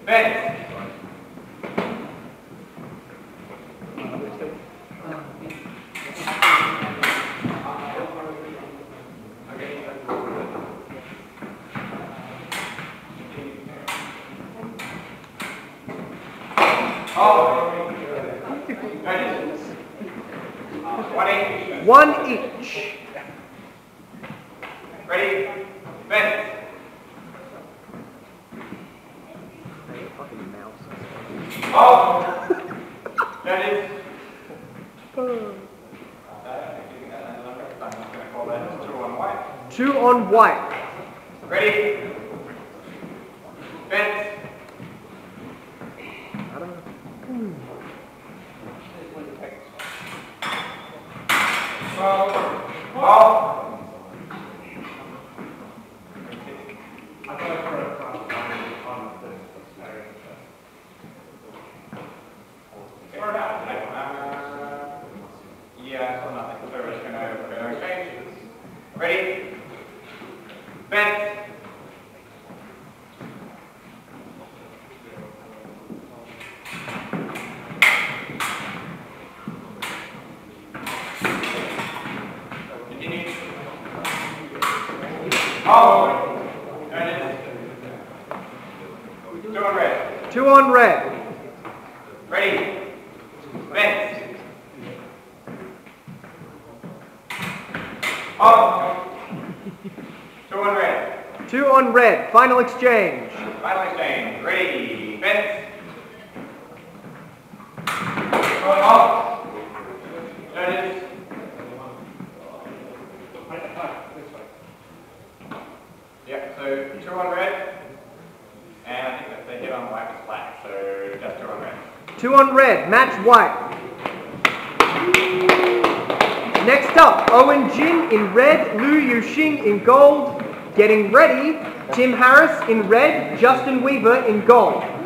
Fence. One each. Ready? Fence. Oh! That is. I'm not going to call that 2 on white. 2 on white. Ready? Fence. Ball. Yeah, so nothing. So we're just going to exchange. Ready? Fence. Continue. Oh! There it is. 2 on red. 2 on red. Ready? Fence. Oh! 2 on red. 2 on red. Final exchange. Final exchange. Ready? Fence. Oh! There it is. Yeah, so 2 on red. And I think that they hit on white is black, so just 2 on red. 2 on red. Match white. Next up, Owen Jin in red, Lu Yuxing in gold. Getting ready, Tim Harris in red, Justin Weaver in gold.